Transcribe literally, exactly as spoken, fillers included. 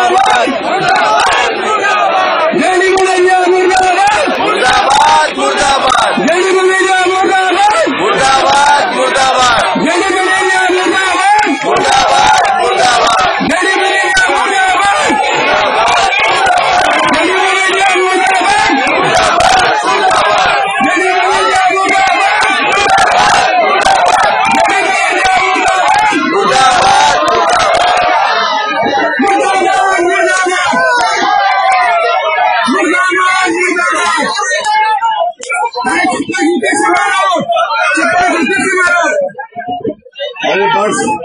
मुर्दाबाद जेडी मुर्दाबाद मुर्दाबाद मुर्दाबाद जेडी मुर्दाबाद मुर्दाबाद मुर्दाबाद जेडी मुर्दाबाद मुर्दाबाद मुर्दाबाद जेडी मुर्दाबाद अरे बस